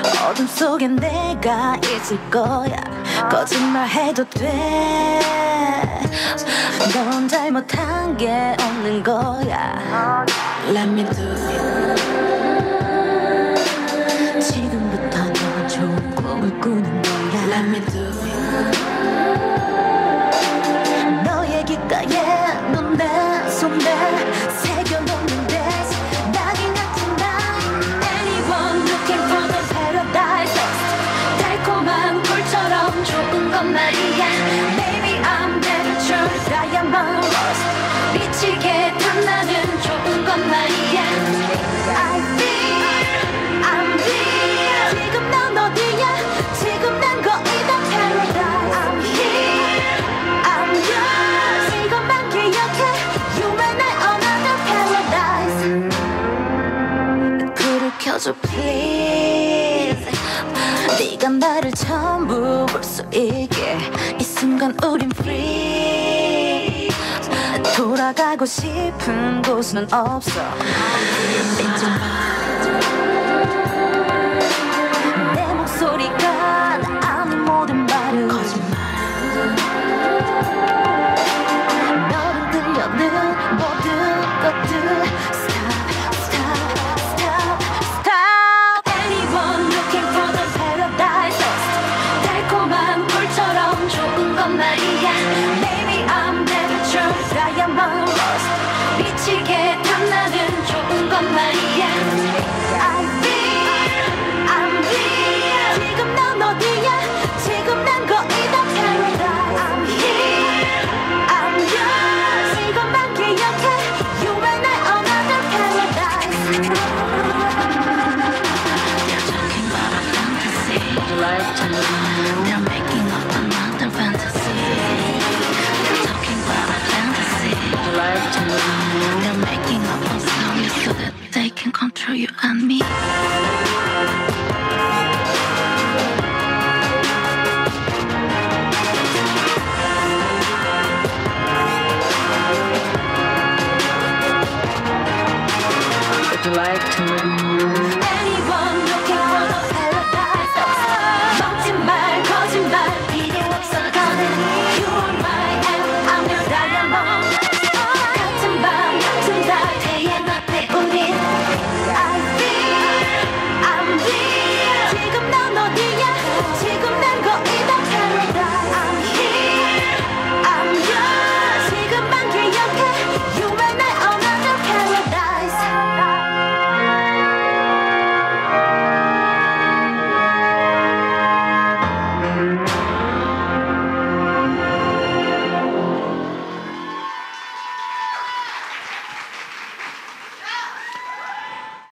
어둠 속에 내가 있을 거야. 거짓말해도 돼. 넌 잘못한 게 없는 거야. Let me do it. 지금부터 넌 좋은 꿈을 꾸는 거야. Let me do it. 너의 귓가에 넌 내 손에 새겨놓는데 낙이 같은 날. Anyone looking for the paradise. 달콤한 꿀처럼 좋은 건 말이야. Baby I'm natural diamond rose. 미치게 탐나는 좋은 건 말이야. I feel I'm real. 지금 넌 어디야? 지금 난 거의 다 paradise. I'm here I'm yours. 이것만 기억해. You and I another paradise. 불을 켜줘 please. 네가 나를 전부 볼 수 있게. 이 순간 우린 free. 돌아가고 싶은 곳은 없어. 내 목소리가 나 아닌 모든 말은 거짓말. 너를 들려는 모든 것들. Stop, stop, stop, stop. Anyone looking for the paradise. 달콤한 꿀처럼 좋은 건 말이야. Baby I'm natural diamond rose. 미치게 탐나는 좋은 건 말이야. I feel I'm real. 지금 넌 어디야? 지금 난 거의 다 paradise. I'm here I'm yours. 이것만 기억해. You and I another paradise. They're talking about a fantasy. Right to me. They're making